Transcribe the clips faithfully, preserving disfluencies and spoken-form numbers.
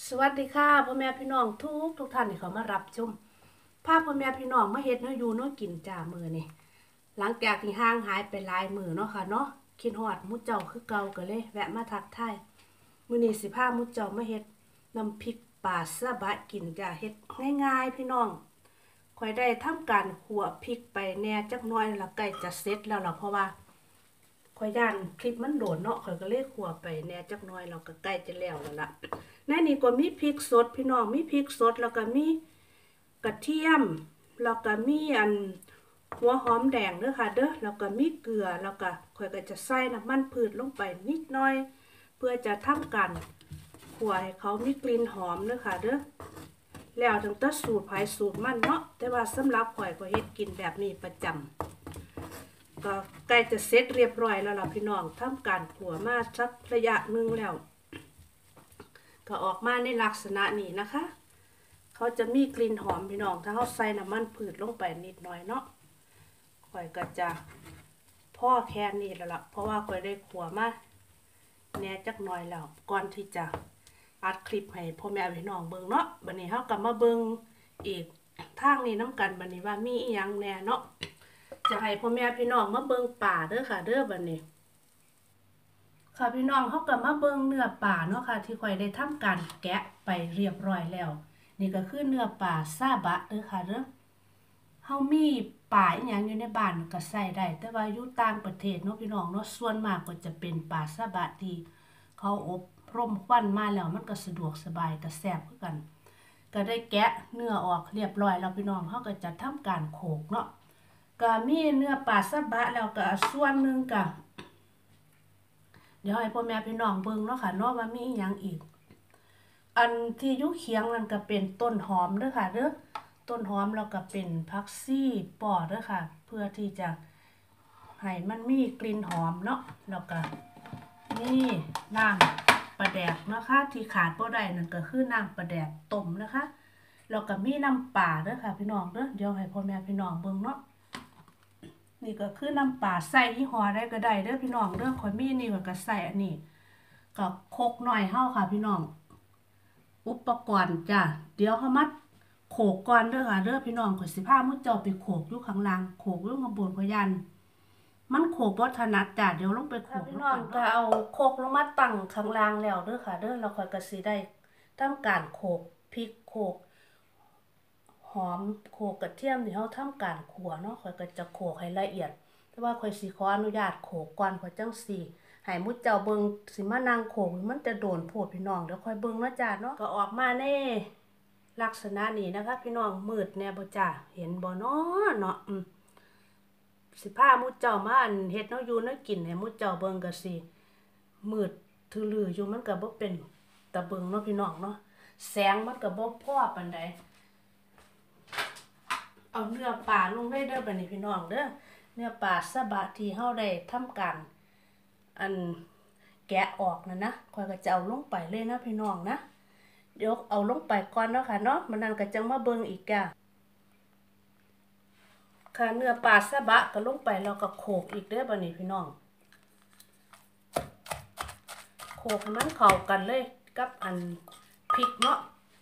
สวัสดีค่ะพ่อแม่พี่น้องทุกทุกท่านที่เขามารับชมภาพพ่อแม่พี่น้องมาเฮ็ดเนื้ออยู่เนื้อกินจ่ามือนี่หลังจากที่ห่างหายไปหลายมือเนาะค่ะเนาะคิดฮอดมุดเจ้าคือเก่าก็เลยแวะมาทักทายมื้อนี้สิพามุดเจ้ามาเฮ็ดน้ำพริกปลาซาบะกินจ้าเฮ็ดง่ายๆพี่น้องค่อยได้ทำการคั่วพริกไปแน่จักหน่อยแล้วใกล้จะเสร็จแล้วล่ะเพราะว่าข่อยย่านคลิปมันโดนเนาะข่อยก็เลยคั่วไปแน่จักหน่อยแล้วก็ใกล้จะแล้วแล้วล่ะในนี้ก็มีพริกสดพี่น้องมีพริกสดแล้วก็มีกระเทียมแล้วก็มีอันหัวหอมแดงเด้อค่ะเด้อแล้วก็มีเกลือแล้วก็ข่อยก็จะใส่น้ำมันพืชลงไปนิดหน่อยเพื่อจะทำการคั่วให้เขามีกลิ่นหอมเด้อค่ะเด้อแล้วถึงจะสูตรไผสูตรมันเนาะแต่ว่าสำหรับข่อยก็เฮ็ดกินแบบนี้ประจำก็ใกล้จะเสร็จเรียบร้อยแล้วล่ะพี่น้องทำการคั่วมาสักระยะนึงแล้วก็ออกมาในลักษณะนี้นะคะเขาจะมีกลิ่นหอมพี่น้องถ้าเขาใส่น้ำมันพืชลงไปนิดหน่อยเนาะข่อยก็จะพ่อแค่นี้แล้วล่ะเพราะว่าข่อยได้ขัวมาแน่จักหน่อยแล้วก่อนที่จะอัดคลิปให้พ่อแม่พี่น้องเบิ่งเนาะบัดนี้เขากลับมาเบิ่งอีกทางนี้น้ำกันบัดนี้ว่ามีอีหยังแน่เนาะจะให้พ่อแม่พี่น้องมาเบิ่งป่าเด้อค่ะเด้อบัดนี้ค่ะพี่น้องเขากลับมาเบิ่งเนื้อป่าเนาะค่ะที่ข่อยได้ทำการแกะไปเรียบร้อยแล้วนี่ก็คือเนื้อป่าซาบะเด้อค่ะเด้อเฮามีป่าอีหยังอยู่ในบ้านก็ใส่ได้แต่ว่าอยู่ต่างประเทศเนาะพี่น้องเนาะส่วนมากก็จะเป็นป่าซาบะที่เขาอบรมควันมาแล้วมันก็สะดวกสบายแต่แซ่บคือกันก็ได้แกะเนื้อออกเรียบร้อยแล้วพี่น้องเฮาก็จะทำการโขลกเนาะก็มีเนื้อป่าซาบะแล้วก็ส่วนนึงก็เดี๋ยวให้พ่อแม่พี่น้องเบิ่งเนาะค่ะเนาะว่ามีอีหยังอีกอันที่อยู่เคียงนั่นก็เป็นต้นหอมเด้อค่ะเด้อต้นหอมแล้วก็เป็นผักชีปอเด้อค่ะเพื่อที่จะให้มันมีกลิ่นหอมเนาะแล้วก็นี่น้ำปลาแดกนะคะที่ขาดบ่ได้นั่นก็คือน้ำปลาแดกต้มนะคะแล้วก็มีน้ำปลาเด้อค่ะพี่น้องเด้อเดี๋ยวให้พ่อแม่พี่น้องเบิ่งเนาะนี่ก็คือน้ำปลาใส่ยี่ห้อได้ก็ได้เด้อพี่น้องเด้อข่อยมีนี่ก็ใส่อันนี้ก็โคกหน่อยเฮาค่ะพี่น้องอุปกรณ์จ้ะเดี๋ยวเฮามาโขกก่อนเด้อค่ะเด้อพี่น้องข่อยสิพามื้อเจ้าไปโขกอยู่ข้างล่างโขกอยู่ข้างบนข่อยยันมันโขกบ่ถนัดจ้ะเดี๋ยวลงไปโขกพี่น้องก็เอาโคกลงมาตั้งข้างล่างแล้วเด้อค่ะเด้อแล้วข่อยก็สิได้ทำการโขกพริกโขกหอมโขกกระเทียมที่เฮาทำการคั่วเนาะข่อยก็จะโขกให้ละเอียดแต่ว่าข่อยสิขออนุญาตโขกก่อนข่อยจังสิให้มุดเจ้าเบิ่งสิมานั่งโขกมันจะโดนโพดพี่น้องเดี๋ยวค่อยเบิ่งนะจ้าเนาะก็ออกมาในลักษณะนี้นะคะพี่น้องมืดแน่บ่จ้าเห็นบ่เนาะเนาะอืมสิพามุดเจ้ามาอันเฮ็ดเนาะอยู่เนาะกินให้มุดเจ้าเบิ่งก็สิมืดทื่อลืออยู่มันก็บ่เป็นตะเบิ่งเนาะพี่น้องเนาะแสงมันก็บ่พอปานใดเอาเนื้อปลาลงได้เด้อบัดนี้พี่น้องเด้อเนื้อปลาซาบะที่เฮาได้ทำการอันแกะออกนะนะค่อยก็จะเอาลงไปเลยนะพี่น้องนะเดี๋ยวเอาลงไปก่อนเนาะค่ะเนาะมันนั่นก็จังมาเบิ่งอีกจ้ะค่ะเนื้อปลาซาบะก็ลงไปแล้วก็โขลกอีกเด้อบัดนี้พี่น้องโขลกให้มันเข้ากันเลยกับอันพริกเนาะ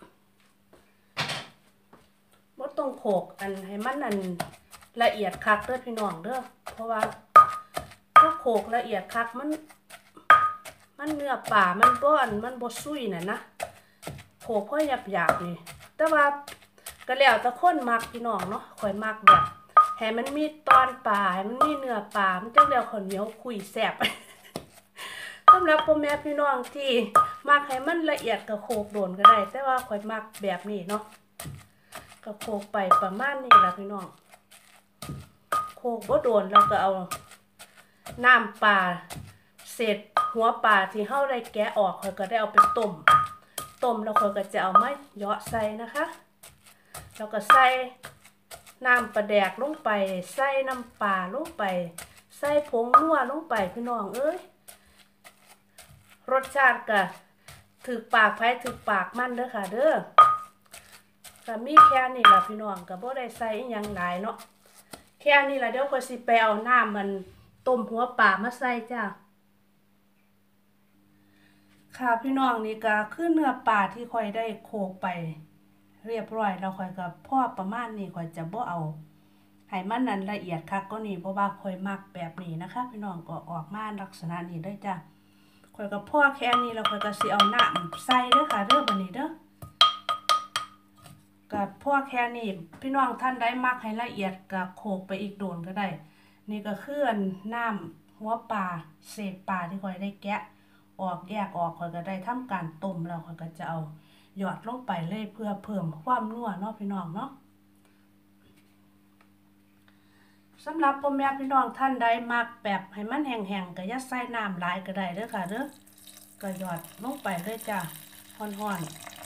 บ่ต้องโขลกอันให้มันอันละเอียดคักเด้อพี่น้องเด้อเพราะว่าถ้าโขลกละเอียดคักมันมันเนื้อปลามันบ่อันมันบ่ซุยน่ะนะโขลกค่อยหยาบๆนี่แต่ว่าก็แล้วแต่คนมักพี่น้องเนาะข่อยมักแบบให้มันมีตอนปลาให้มันมีเนื้อปลามันจังแล้วข้าวเหนียวคุยแซ่บสำหรับพ่อแม่พี่น้องที่มักให้มันละเอียดก็โขลกโดนก็ได้แต่ว่าข่อยมักแบบนี้เนาะก็โขลกไปประมาณนี้ล่ะพี่น้องโขลกบ่โดนเราก็เอาน้ำปลาเศษหัวปลาที่เฮาได้แกะออกข่อยก็ได้เอาไปต้มต้มแล้วข่อยก็จะเอามาเหยาะใส่นะคะแล้วก็ใส่น้ำปลาแดกลงไปใส่น้ำปลาลงไปใส่ผงนัวลงไปพี่น้องเอ้ยรสชาติก็ถึกปากไผถึกปากมันเด้อค่ะเด้อก็มีแค่นี้ล่ะพี่น้องก็บ่ได้ใส่อีหยังหลายเนาะแค่นี้ล่ะเดี๋ยวข่อยสิไปเอาน้ำมันต้มหัวปลามาใส่จ้าค่ะพี่น้องนี่ก็คือเนื้อปลาที่ค่อยได้โขลกไปเรียบร้อยแล้วค่อยก็พอประมาณนี้ค่อยจะบ่เอาให้มันนั้นละเอียดคักก็นี่เพราะว่าค่อยมักแบบนี้นะคะพี่น้องก็ออกมาลักษณะนี้ได้จ้ะค่อยก็พอแค่นี้แล้วค่อยก็สิเอาน้ำใส่เด้อค่ะเด้อบัดนี้เด้อก็พอแค่นี้พี่น้องท่านได้มักให้ละเอียดก็โขลกไปอีกโดนก็ได้นี่ก็คือน้ำหัวปลาเศษปลาที่ค่อยได้แกะออกแยกออกค่อยก็ได้ทำการต้มแล้วค่อยก็จะเอาหยอดลงไปเลยเพื่อเพิ่มความนัวเนาะพี่น้องเนาะสำหรับพ่อแม่พี่น้องท่านใดมักแบบให้มันแห้งๆก็อย่าใส่น้ำหลายก็ได้เด้อค่ะเด้อก็หยอดลงไปเลยจ้ะฮ้อน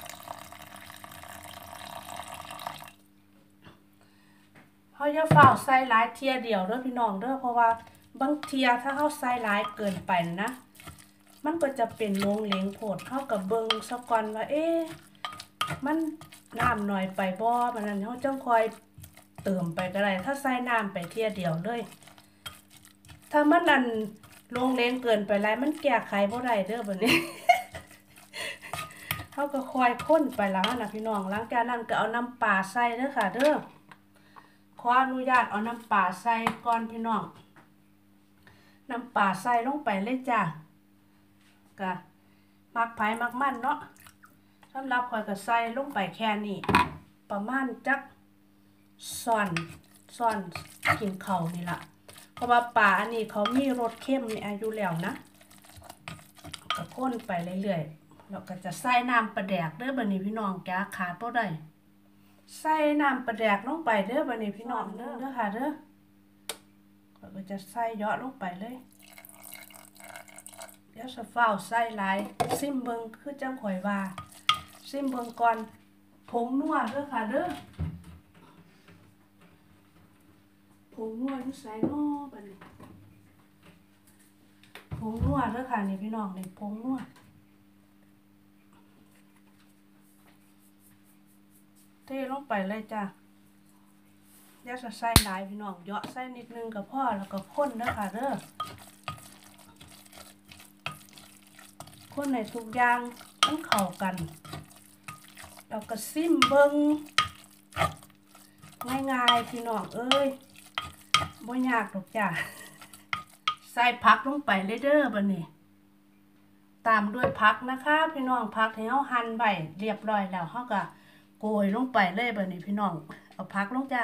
ๆเฮาอย่าเฝ้าใส่หลายเทียเดียวเด้อพี่น้องเด้อเพราะว่าบางเทียถ้าเฮาใส่หลายเกินไปนะมันก็จะเป็นโลงเหลงโพดเฮาก็เบิ่งซะก่อนว่าเอ๊ะมันน้ำหน่อยไปบ่มันนั้นเฮาจังค่อยเติมไปก็ได้ถ้าใส่น้ำไปเทียเดียวเลยถ้ามันนั่นลงเลงเกินไปแล้วมันแก้ไขบ่ได้เด้อบัดนี้ เฮาก็คอยค้นไปแล้วนะพี่น้องหลังจากนั้นก็เอาน้ำปลาใส่เด้อค่ะเด้อขออนุญาตเอาน้ำปลาใส่ก่อนพี่น้องน้ำปลาใส่ลงไปเลยจ้ะก็มักไผมักมันเนาะสำหรับข่อยก็ใส่ลงไปแค่นี้ประมาณจักซ่อนซ่อนกินข้าวนี่ล่ะเพราะว่าปลาอันนี้เขามีรสเข้มในอายุแล้วนะก็ข้นไปเรื่อยๆแล้วก็จะใส่น้ำปลาแดกเด้อบัดนี้พี่น้องจ้าขาดบ่ได้ใส่น้ำปลาแดกลงไปเด้อบัดนี้พี่น้องเด้อเด้อค่ะเด้อก็จะใส่เยอะลงไปเลยเดี๋ยวจะเฝ้าใส่หลายซิมเบิ่งคือจังข่อยว่าซิมเบิ่งก่อนผงนัวเด้อค่ะเด้อผงนัวอยู่ใส่น้อบัดนี้ผงนัวเด้อค่ะนี่พี่น้องนี่ผงนัวเทลงไปเลยจ้ะเดี๋ยวจะใส่หลายพี่น้องเยอะใส่นิดนึงก็พอแล้วก็ข้นเด้อค่ะเด้อคนในทุกอย่างมันเข้ากันเราก็ซิมเบิ้งง่ายๆพี่น้องเอ้ยบ่ยากหรอกจ้ะใส่ผักลงไปเลยเด้อบัดนี้ตามด้วยผักนะคะพี่น้องผักที่เฮาหั่นไว้เรียบร้อยแล้วเฮาก็โกยลงไปเลยบัดนี้พี่น้องเอาผักลงจ้ะ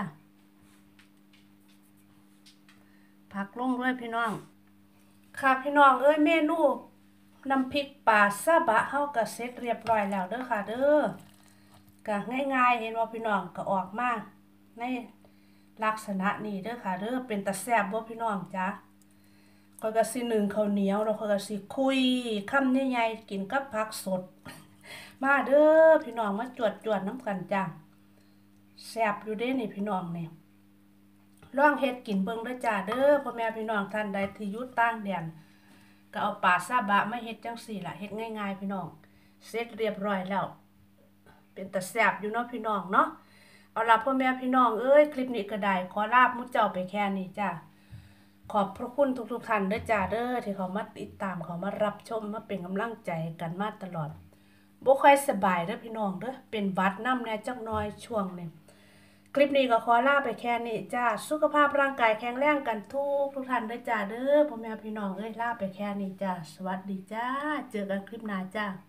ผักลงเลยพี่น้องค่ะพี่น้องเอ้ยเมนูน้ำพริกปลาซาบะเฮาก็เสร็จเรียบร้อยแล้วเด้อค่ะเด้อก็ง่ายๆเห็นว่าพี่น้องก็ออกมาในลักษณะนี้เด้อค่ะเด้อเป็นตาแซ่บบ่พี่น้องจ้ะข้อยก็สินึ่งข้าวเหนียวแล้วข้อยก็สิคุยคำใหญ่ๆกินกับผักสดมาเด้อพี่น้องมาจวดๆน้ำกันจ้ะแซ่บอยู่เด้นี่พี่น้องนี่ลองเฮ็ดกินเบิ่งเด้อจ้าเด้อพ่อแม่พี่น้องท่านใดที่อยู่ต่างแดนก็เอาปลาซาบะมาเฮ็ดจังซี่ล่ะเฮ็ดง่ายๆพี่น้องเสร็จเรียบร้อยแล้วเป็นตาแซ่บอยู่เนาะพี่น้องเนาะเอาล่ะพ่อแม่พี่น้องเอ้ยคลิปนี้ก็ได้ขอลามุเจ้าไปแค่นี้จ้าขอบพระคุณทุกๆท่านเด้อจ้าเด้อที่เขามาติดตามเขามารับชมมาเป็นกำลังใจกันมาตลอดบ่ค่อยสบายเด้อพี่น้องเด้อเป็นหวัดนำแน่จักหน่อยช่วงนี้คลิปนี้ก็ขอลาไปแค่นี้จ้าสุขภาพร่างกายแข็งแรงกันทุกทุกท่านเด้อจ้าเด้อพ่อแม่พี่น้องเอ้ยลาไปแค่นี้จ้าสวัสดีจ้าเจอกันคลิปหน้าจ้า